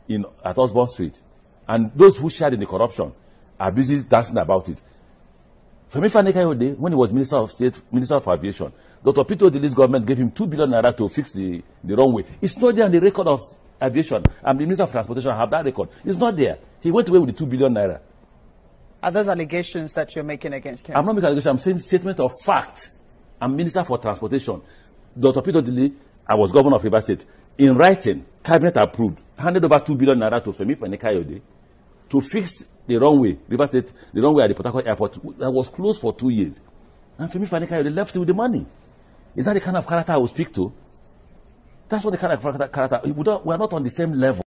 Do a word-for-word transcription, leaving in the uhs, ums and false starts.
in at Osborne Street, and those who shared in the corruption are busy dancing about it. Femi Fani-Kayode, when he was Minister of State, Minister of Aviation, Doctor Peter Odili's government gave him two billion naira to fix the, the runway. It's not there on the record of aviation. And the Minister of Transportation have that record. It's not there. He went away with the two billion naira. Are those allegations that you're making against him? I'm not making allegations. I'm saying statement of fact. I'm Minister for Transportation. Doctor Peter Odili, I was Governor of Rivers State. In writing, Cabinet approved, handed over two billion naira to Femi Fani-Kayode to fix the runway, Rivers State, the runway at the Port Harcourt Airport that was closed for two years. And Femi Fani-Kayode left with the money. Is that the kind of character I will speak to? That's what the kind of character, we are not on the same level.